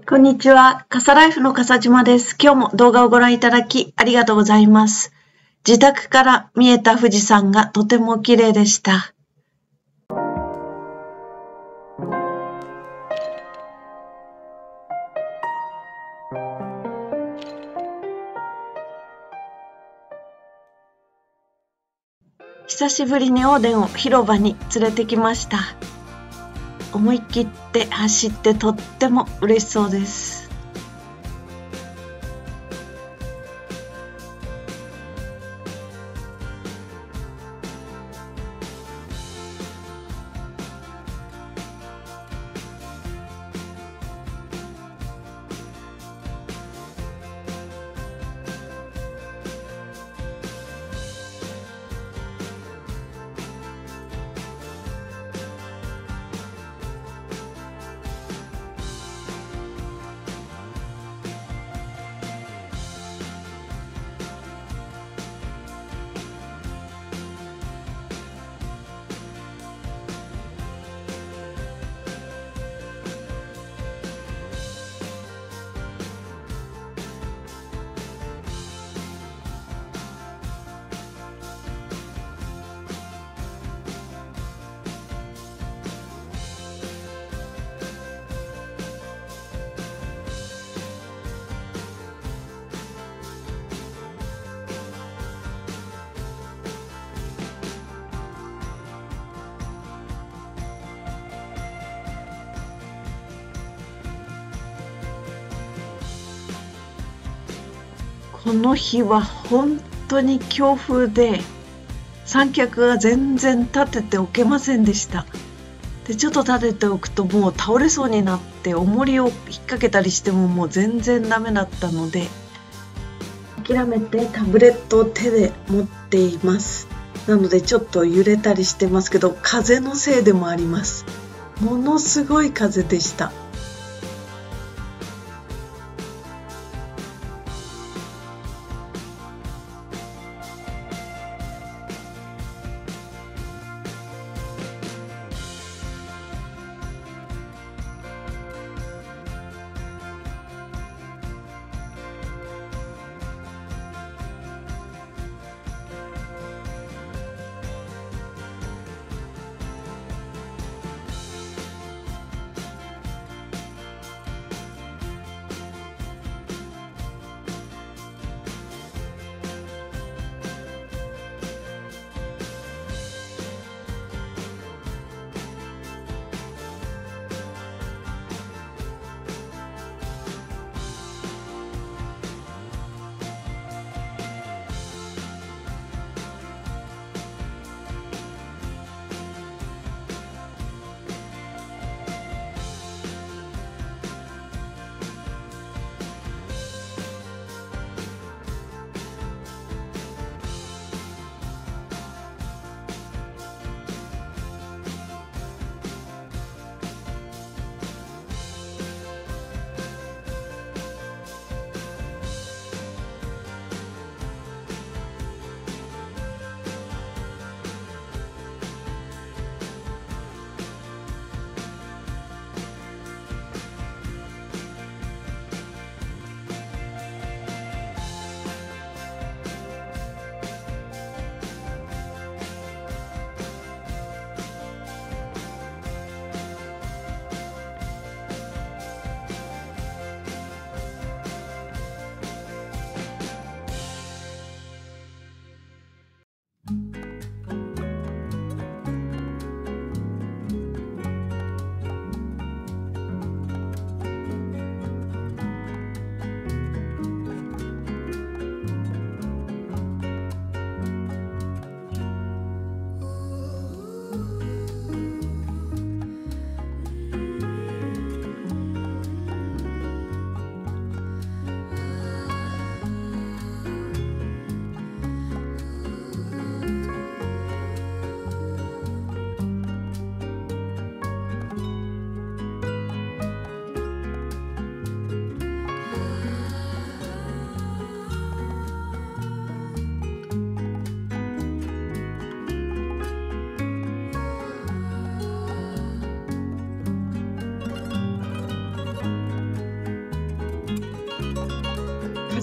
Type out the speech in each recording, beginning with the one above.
こんにちは。傘ライフの笠島です。今日も動画をご覧いただきありがとうございます。自宅から見えた富士山がとても綺麗でした。久しぶりにおでんを広場に連れてきました。思い切って走ってとっても嬉しそうです。この日は本当に強風で三脚が全然立てておけませんでした。でちょっと立てておくともう倒れそうになって重りを引っ掛けたりしてももう全然ダメだったので諦めてタブレットを手で持っています。なのでちょっと揺れたりしてますけど風のせいでもあります。ものすごい風でした。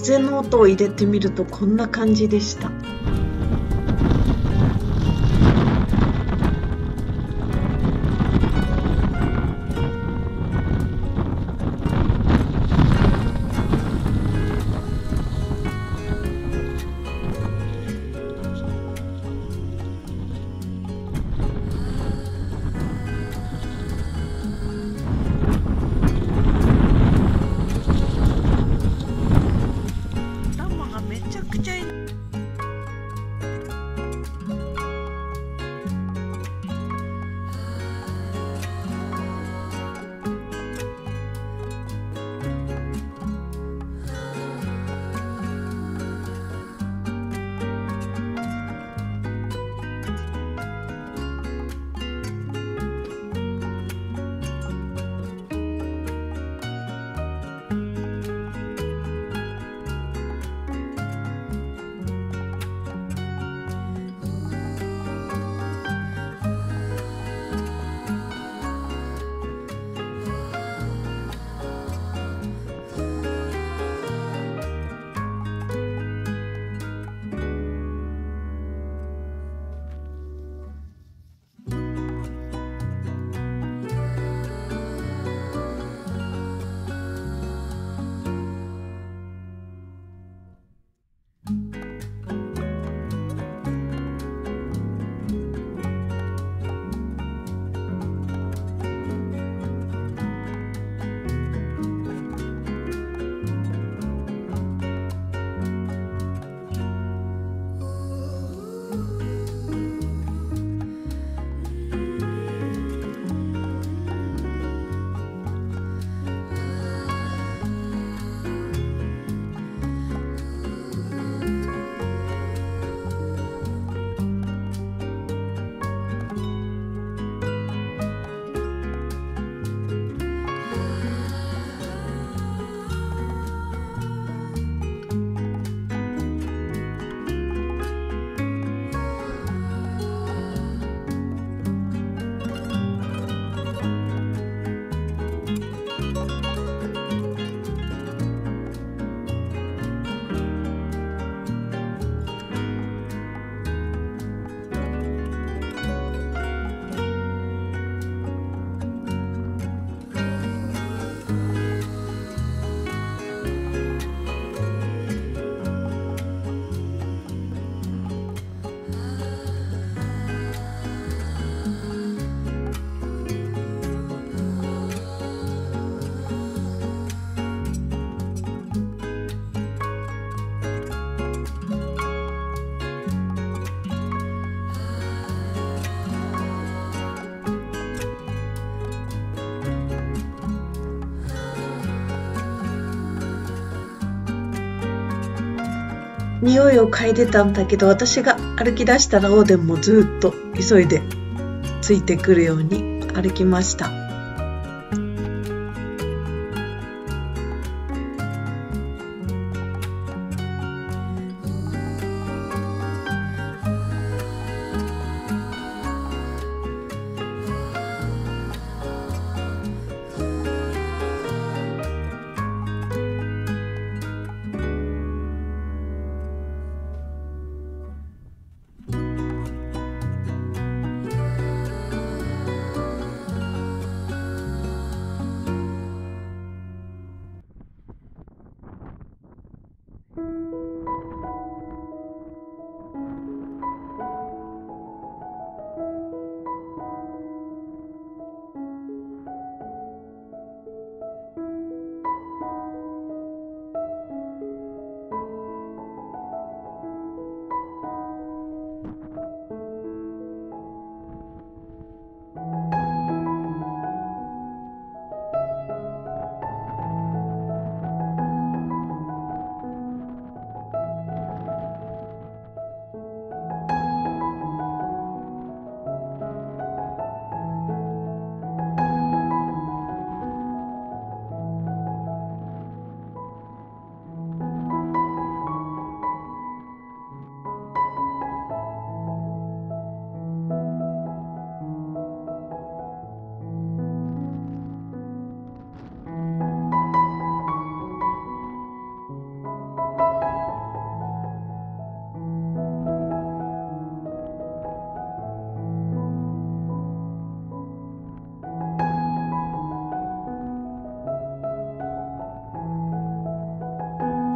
風の音を入れてみるとこんな感じでした。頭がめちゃくちゃいい。匂いを嗅いでたんだけど、私が歩き出したらオーデンもずっと急いでついてくるように歩きました。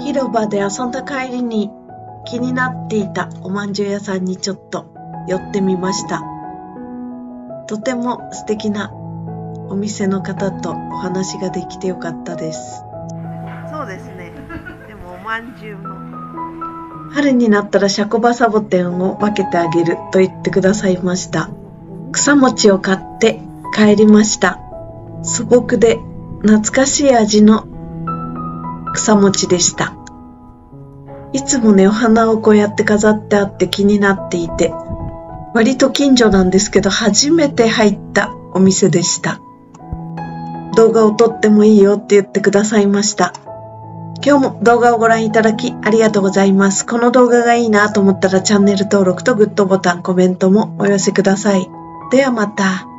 広場で遊んだ帰りに気になっていたおまんじゅう屋さんにちょっと寄ってみました。とても素敵なお店の方とお話ができてよかったです。そうですね。でもおまんじゅうも春になったらシャコバサボテンを分けてあげると言ってくださいました。草餅を買って帰りました。素朴で懐かしい味の草餅でした。いつもね、お花をこうやって飾ってあって気になっていて、割と近所なんですけど初めて入ったお店でした。動画を撮ってもいいよって言ってくださいました。今日も動画をご覧いただきありがとうございます。この動画がいいなと思ったらチャンネル登録とグッドボタン、コメントもお寄せください。ではまた。